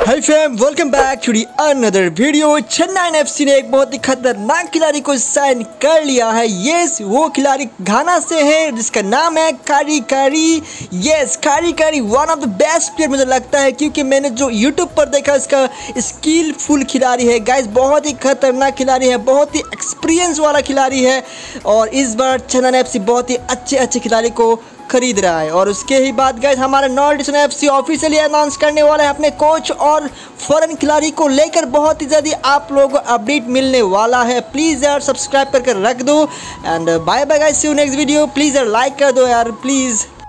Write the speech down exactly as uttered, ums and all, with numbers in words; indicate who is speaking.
Speaker 1: Hi fam, welcome back to the another video. Chennai FC ने एक बहुत ही खतरनाक खिलाड़ी को साइन कर लिया है। यस, वो खिलाड़ी घाना से है जिसका नाम है कारी कारी। यस, कारी कारी one of the best player मुझे लगता है, क्योंकि मैंने जो यूट्यूब पर देखा इसका स्किलफुल खिलाड़ी है गाइस, बहुत ही खतरनाक खिलाड़ी है, बहुत ही एक्सपीरियंस वाला खिलाड़ी है। और इस बार चेन्नई एफसी बहुत ही अच्छे अच्छे खिलाड़ी को खरीद रहा है। और उसके ही बाद गाइस हमारा north eastern FC officially announce करने वाला है अपने कोच और फॉरेन खिलाड़ी को लेकर बहुत ही जल्दी आप लोगों को अपडेट मिलने वाला है। प्लीज़ यार सब्सक्राइब करके रख दो and bye bye guys, see you next video. Please यार लाइक कर दो यार प्लीज़।